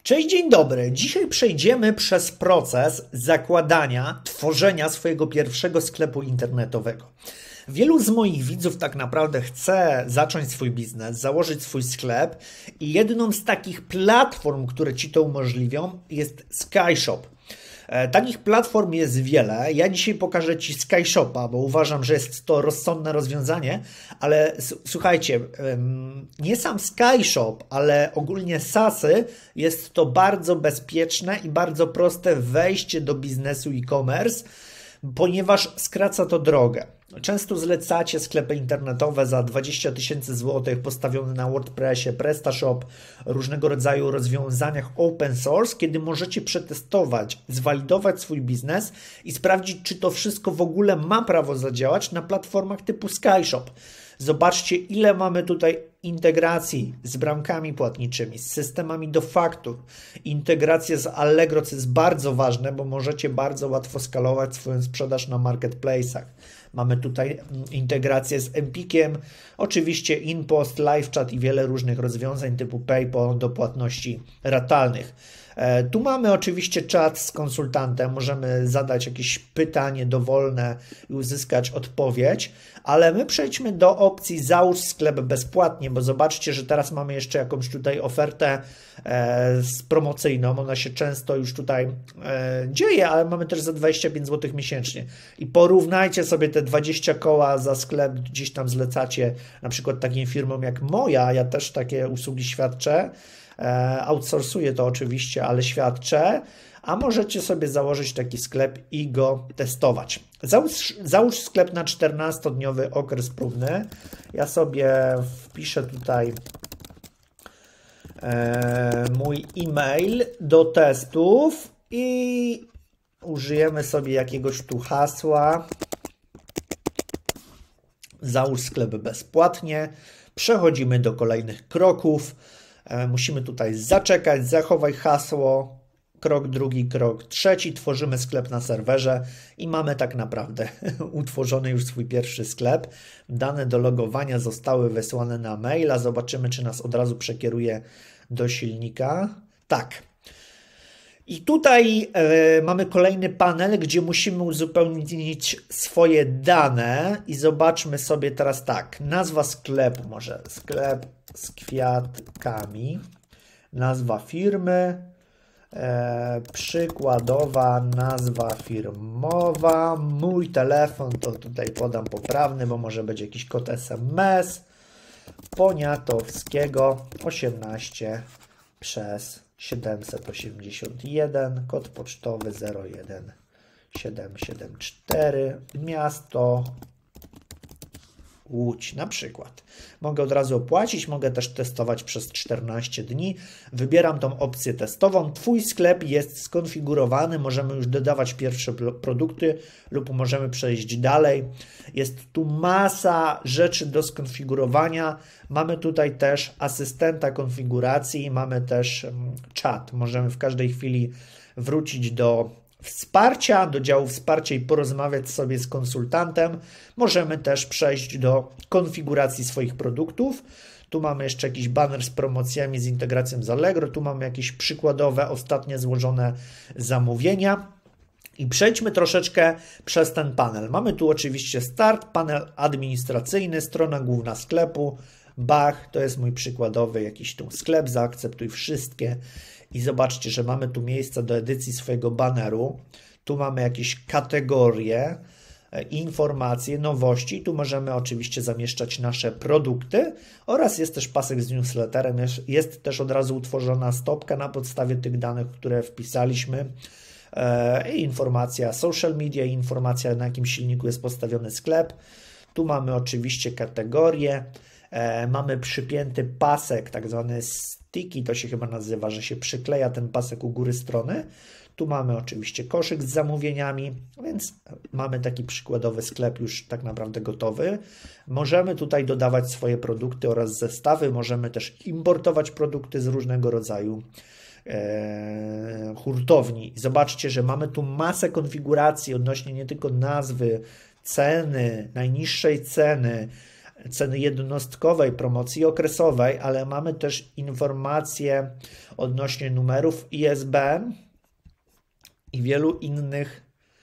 Cześć, dzień dobry. Dzisiaj przejdziemy przez proces zakładania, tworzenia swojego pierwszego sklepu internetowego. Wielu z moich widzów tak naprawdę chce zacząć swój biznes, założyć swój sklep i jedną z takich platform, które Ci to umożliwią, jest SkyShop. Takich platform jest wiele. Ja dzisiaj pokażę Ci SkyShopa, bo uważam, że jest to rozsądne rozwiązanie, ale słuchajcie, nie sam SkyShop, ale ogólnie SaaSy jest to bardzo bezpieczne i bardzo proste wejście do biznesu e-commerce, ponieważ skraca to drogę. Często zlecacie sklepy internetowe za 20 000 złotych postawione na WordPressie, PrestaShop, różnego rodzaju rozwiązaniach open source, kiedy możecie przetestować, zwalidować swój biznes i sprawdzić, czy to wszystko w ogóle ma prawo zadziałać na platformach typu SkyShop. Zobaczcie, ile mamy tutaj integracji z bramkami płatniczymi, z systemami do faktur, integrację z Allegro, co jest bardzo ważne, bo możecie bardzo łatwo skalować swoją sprzedaż na marketplace'ach. Mamy tutaj integrację z Empikiem, oczywiście InPost, LiveChat i wiele różnych rozwiązań typu PayPal do płatności ratalnych. Tu mamy oczywiście czat z konsultantem, możemy zadać jakieś pytanie dowolne i uzyskać odpowiedź, ale my przejdźmy do opcji załóż sklep bezpłatnie, bo zobaczcie, że teraz mamy jeszcze jakąś tutaj ofertę promocyjną, ona się często już tutaj dzieje, ale mamy też za 25 zł miesięcznie i porównajcie sobie te 20 koła za sklep, gdzieś tam zlecacie na przykład takim firmom jak moja, ja też takie usługi świadczę, outsourcuję to oczywiście, ale świadczę, a możecie sobie założyć taki sklep i go testować. Załóż sklep na 14-dniowy okres próbny. Ja sobie wpiszę tutaj mój e-mail do testów i użyjemy sobie jakiegoś tu hasła. Załóż sklep bezpłatnie. Przechodzimy do kolejnych kroków. Musimy tutaj zaczekać, zachowaj hasło, krok drugi, krok trzeci, tworzymy sklep na serwerze i mamy tak naprawdę utworzony już swój pierwszy sklep. Dane do logowania zostały wysłane na maila, zobaczymy, czy nas od razu przekieruje do silnika. Tak. I tutaj mamy kolejny panel, gdzie musimy uzupełnić swoje dane i zobaczmy sobie teraz tak, nazwa sklepu, może sklep z kwiatkami, nazwa firmy, przykładowa nazwa firmowa, mój telefon, to tutaj podam poprawny, bo może być jakiś kod SMS, Poniatowskiego 18 przez 781, kod pocztowy 01774, miasto Łódź na przykład. Mogę od razu opłacić, mogę też testować przez 14 dni. Wybieram tą opcję testową. Twój sklep jest skonfigurowany, możemy już dodawać pierwsze produkty lub możemy przejść dalej. Jest tu masa rzeczy do skonfigurowania. Mamy tutaj też asystenta konfiguracji, mamy też czat. Możemy w każdej chwili wrócić do wsparcia, do działu wsparcia i porozmawiać sobie z konsultantem. Możemy też przejść do konfiguracji swoich produktów. Tu mamy jeszcze jakiś baner z promocjami, z integracją z Allegro. Tu mamy jakieś przykładowe, ostatnie złożone zamówienia. I przejdźmy troszeczkę przez ten panel. Mamy tu oczywiście start, panel administracyjny, strona główna sklepu, Bach, to jest mój przykładowy jakiś tu sklep, zaakceptuj wszystkie. I zobaczcie, że mamy tu miejsce do edycji swojego baneru. Tu mamy jakieś kategorie, informacje, nowości. Tu możemy oczywiście zamieszczać nasze produkty oraz jest też pasek z newsletterem. Jest też od razu utworzona stopka na podstawie tych danych, które wpisaliśmy. Informacja social media, informacja na jakim silniku jest postawiony sklep. Tu mamy oczywiście kategorie. Mamy przypięty pasek, tak zwany sticky, to się chyba nazywa, że się przykleja ten pasek u góry strony. Tu mamy oczywiście koszyk z zamówieniami, więc mamy taki przykładowy sklep już tak naprawdę gotowy. Możemy tutaj dodawać swoje produkty oraz zestawy, możemy też importować produkty z różnego rodzaju hurtowni. Zobaczcie, że mamy tu masę konfiguracji odnośnie nie tylko nazwy, ceny, najniższej ceny, ceny jednostkowej, promocji okresowej, ale mamy też informacje odnośnie numerów ISBN i wielu innych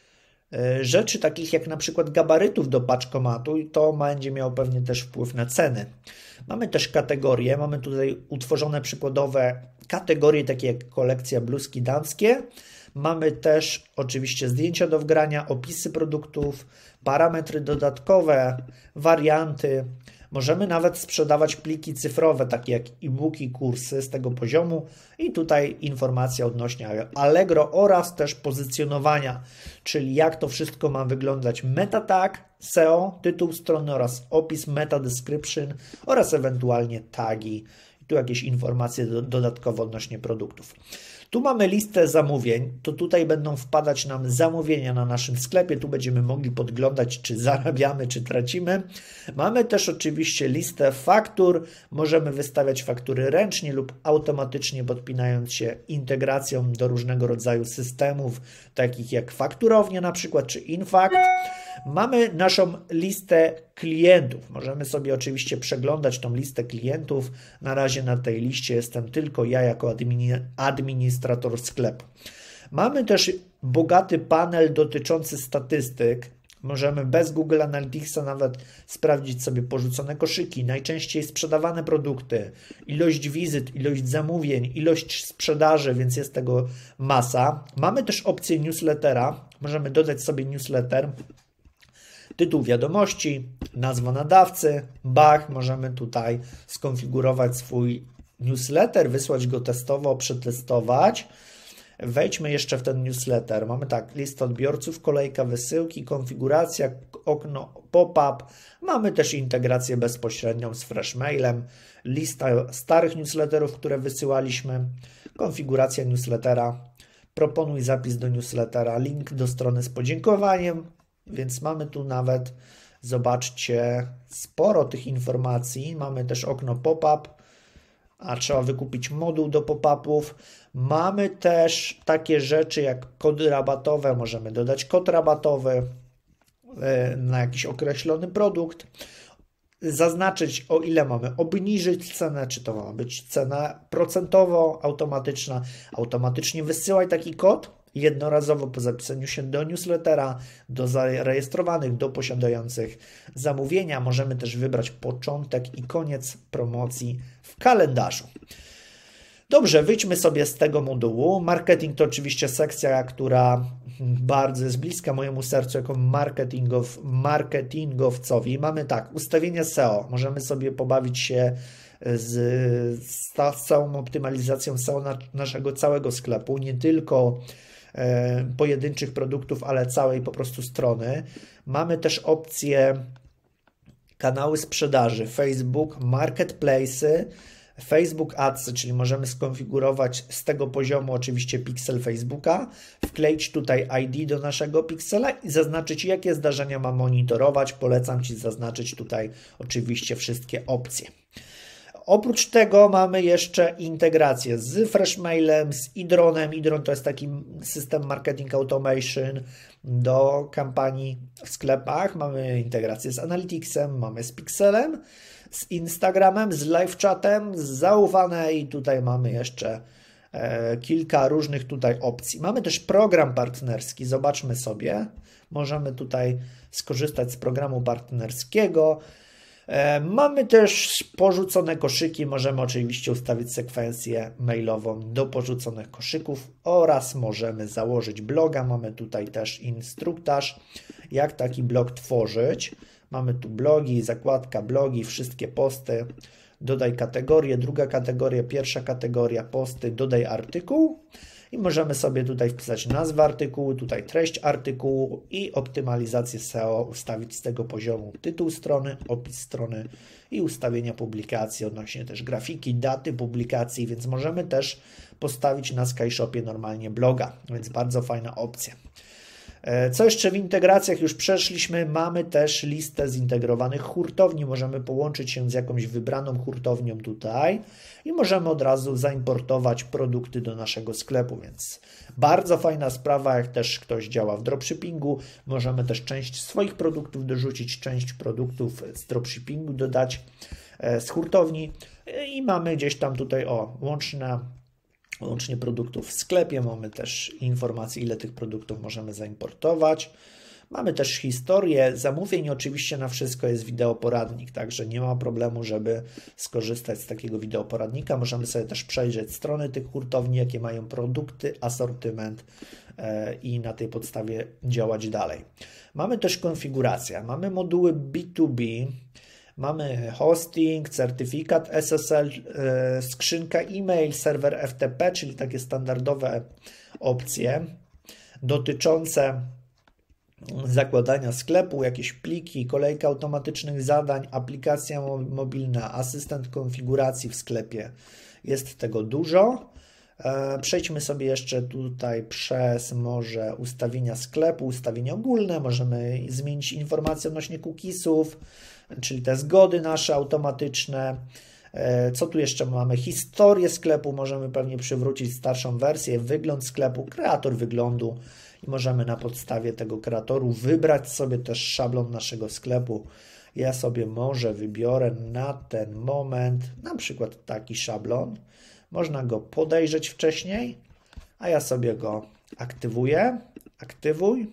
rzeczy, takich jak na przykład gabarytów do paczkomatu, i to będzie miało pewnie też wpływ na ceny. Mamy też kategorie, mamy tutaj utworzone przykładowe kategorie takie jak kolekcja bluzki damskie. Mamy też oczywiście zdjęcia do wgrania, opisy produktów, parametry dodatkowe, warianty. Możemy nawet sprzedawać pliki cyfrowe, takie jak e-booki, kursy z tego poziomu i tutaj informacja odnośnie Allegro oraz też pozycjonowania, czyli jak to wszystko ma wyglądać meta tag, SEO, tytuł strony oraz opis, meta description oraz ewentualnie tagi. I tu jakieś informacje dodatkowe odnośnie produktów. Tu mamy listę zamówień, to tutaj będą wpadać nam zamówienia na naszym sklepie, tu będziemy mogli podglądać, czy zarabiamy, czy tracimy. Mamy też oczywiście listę faktur, możemy wystawiać faktury ręcznie lub automatycznie podpinając się integracją do różnego rodzaju systemów, takich jak fakturownia na przykład, czy Infact. Mamy naszą listę klientów. Możemy sobie oczywiście przeglądać tą listę klientów. Na razie na tej liście jestem tylko ja jako administrator sklepu. Mamy też bogaty panel dotyczący statystyk. Możemy bez Google Analyticsa nawet sprawdzić sobie porzucone koszyki, najczęściej sprzedawane produkty, ilość wizyt, ilość zamówień, ilość sprzedaży, więc jest tego masa. Mamy też opcję newslettera. Możemy dodać sobie newsletter. Tytuł wiadomości, nazwa nadawcy, możemy tutaj skonfigurować swój newsletter, wysłać go testowo, przetestować. Wejdźmy jeszcze w ten newsletter. Mamy tak, lista odbiorców, kolejka wysyłki, konfiguracja, okno pop-up. Mamy też integrację bezpośrednią z Freshmailem, lista starych newsletterów, które wysyłaliśmy, konfiguracja newslettera, proponuj zapis do newslettera, link do strony z podziękowaniem. Więc mamy tu nawet, zobaczcie, sporo tych informacji. Mamy też okno pop-up, a trzeba wykupić moduł do pop-upów. Mamy też takie rzeczy jak kody rabatowe. Możemy dodać kod rabatowy na jakiś określony produkt. Zaznaczyć, o ile mamy obniżyć cenę, czy to ma być cena procentowo automatyczna. Automatycznie wysyłaj taki kod. Jednorazowo po zapisaniu się do newslettera, do zarejestrowanych, do posiadających zamówienia. Możemy też wybrać początek i koniec promocji w kalendarzu. Dobrze, wyjdźmy sobie z tego modułu. Marketing to oczywiście sekcja, która bardzo jest bliska mojemu sercu jako marketingowcowi. Mamy tak, ustawienia SEO. Możemy sobie pobawić się z całą optymalizacją SEO naszego całego sklepu, nie tylko pojedynczych produktów, ale całej po prostu strony. Mamy też opcję kanały sprzedaży, Facebook, Marketplace'y, Facebook Ads, czyli możemy skonfigurować z tego poziomu oczywiście piksel Facebooka, wkleić tutaj ID do naszego piksela i zaznaczyć, jakie zdarzenia ma monitorować. Polecam Ci zaznaczyć tutaj oczywiście wszystkie opcje. Oprócz tego mamy jeszcze integrację z Freshmailem, z iDronem. iDron to jest taki system marketing automation do kampanii w sklepach. Mamy integrację z Analyticsem, mamy z Pixelem, z Instagramem, z LiveChatem, z Zaufane i tutaj mamy jeszcze kilka różnych tutaj opcji. Mamy też program partnerski, zobaczmy sobie. Możemy tutaj skorzystać z programu partnerskiego. Mamy też porzucone koszyki, możemy oczywiście ustawić sekwencję mailową do porzuconych koszyków oraz możemy założyć bloga. Mamy tutaj też instruktaż, jak taki blog tworzyć. Mamy tu blogi, zakładka blogi, wszystkie posty. Dodaj kategorię, druga kategoria, pierwsza kategoria, posty, dodaj artykuł. I możemy sobie tutaj wpisać nazwę artykułu, tutaj treść artykułu i optymalizację SEO ustawić z tego poziomu tytuł strony, opis strony i ustawienia publikacji odnośnie też grafiki, daty publikacji, więc możemy też postawić na SkyShopie normalnie bloga, więc bardzo fajna opcja. Co jeszcze w integracjach już przeszliśmy? Mamy też listę zintegrowanych hurtowni. Możemy połączyć się z jakąś wybraną hurtownią tutaj i możemy od razu zaimportować produkty do naszego sklepu, więc bardzo fajna sprawa, jak też ktoś działa w dropshippingu. Możemy też część swoich produktów dorzucić, część produktów z dropshippingu dodać z hurtowni i mamy gdzieś tam tutaj łącznie produktów w sklepie, mamy też informacje, ile tych produktów możemy zaimportować. Mamy też historię zamówień, oczywiście na wszystko jest wideoporadnik, także nie ma problemu, żeby skorzystać z takiego wideoporadnika. Możemy sobie też przejrzeć strony tych hurtowni, jakie mają produkty, asortyment i na tej podstawie działać dalej. Mamy też konfigurację, mamy moduły B2B, mamy hosting, certyfikat SSL, skrzynka e-mail, serwer FTP, czyli takie standardowe opcje dotyczące zakładania sklepu, jakieś pliki, kolejka automatycznych zadań, aplikacja mobilna, asystent konfiguracji w sklepie. Jest tego dużo. Przejdźmy sobie jeszcze tutaj przez może ustawienia sklepu, ustawienia ogólne. Możemy zmienić informacje odnośnie cookiesów, czyli te zgody nasze automatyczne. Co tu jeszcze mamy? Historię sklepu, możemy pewnie przywrócić starszą wersję, wygląd sklepu, kreator wyglądu i możemy na podstawie tego kreatoru wybrać sobie też szablon naszego sklepu. Ja sobie może wybiorę na ten moment na przykład taki szablon. Można go podejrzeć wcześniej, a ja sobie go aktywuję. Aktywuj.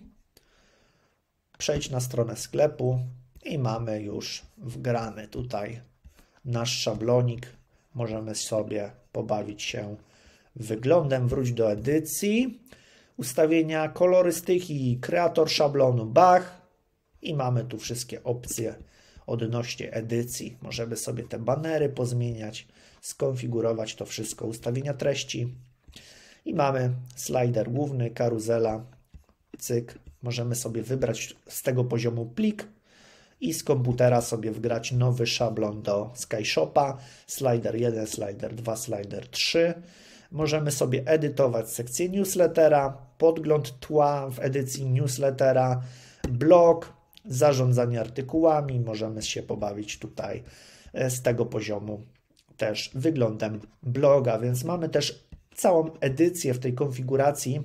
Przejdź na stronę sklepu i mamy już wgrany tutaj nasz szablonik. Możemy sobie pobawić się wyglądem. Wróć do edycji. Ustawienia kolorystyki, kreator szablonu, bach. I mamy tu wszystkie opcje odnośnie edycji. Możemy sobie te banery pozmieniać, skonfigurować to wszystko, ustawienia treści. I mamy slider główny, karuzela, cyk. Możemy sobie wybrać z tego poziomu plik i z komputera sobie wgrać nowy szablon do SkyShopa. Slider 1, slider 2, slider 3. Możemy sobie edytować sekcję newslettera, podgląd tła w edycji newslettera, blog, zarządzanie artykułami. Możemy się pobawić tutaj z tego poziomu też wyglądem bloga, więc mamy też całą edycję w tej konfiguracji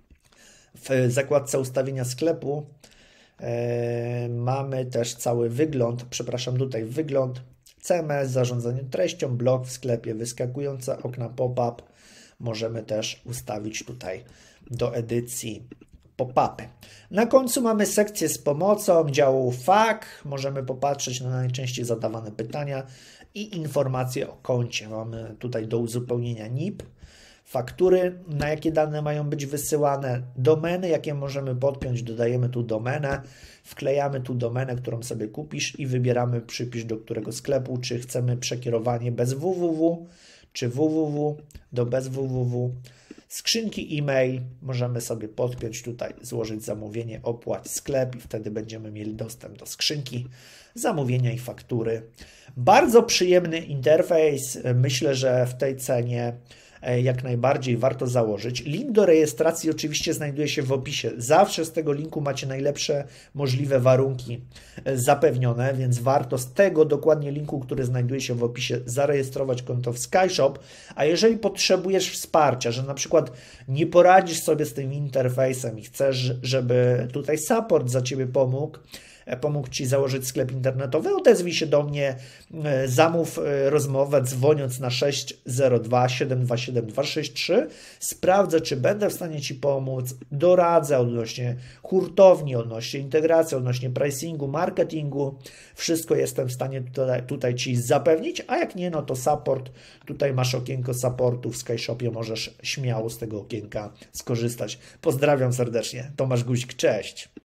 w zakładce ustawienia sklepu. Mamy też cały wygląd, tutaj wygląd, CMS, zarządzanie treścią, blog w sklepie, wyskakujące okna pop-up. Możemy też ustawić tutaj do edycji pop-upy. Na końcu mamy sekcję z pomocą działu FAQ. Możemy popatrzeć na najczęściej zadawane pytania i informacje o koncie. Mamy tutaj do uzupełnienia NIP, faktury, na jakie dane mają być wysyłane, domeny, jakie możemy podpiąć, dodajemy tu domenę, wklejamy tu domenę, którą sobie kupisz i wybieramy przypisz do którego sklepu, czy chcemy przekierowanie bez www, czy www do bez www. Skrzynki e-mail możemy sobie podpiąć tutaj, złożyć zamówienie, opłać sklep i wtedy będziemy mieli dostęp do skrzynki, zamówienia i faktury. Bardzo przyjemny interfejs. Myślę, że w tej cenie jak najbardziej warto założyć. Link do rejestracji oczywiście znajduje się w opisie. Zawsze z tego linku macie najlepsze możliwe warunki zapewnione, więc warto z tego dokładnie linku, który znajduje się w opisie, zarejestrować konto w SkyShop. A jeżeli potrzebujesz wsparcia, że na przykład nie poradzisz sobie z tym interfejsem i chcesz, żeby tutaj support za Ciebie pomógł Ci założyć sklep internetowy, odezwij się do mnie, zamów rozmowę dzwoniąc na 602 727 263. Sprawdzę, czy będę w stanie Ci pomóc, doradzę odnośnie hurtowni, odnośnie integracji, odnośnie pricingu, marketingu. Wszystko jestem w stanie tutaj Ci zapewnić, a jak nie, no to support. Tutaj masz okienko supportu w SkyShopie, możesz śmiało z tego okienka skorzystać. Pozdrawiam serdecznie, Tomasz Guzik, cześć.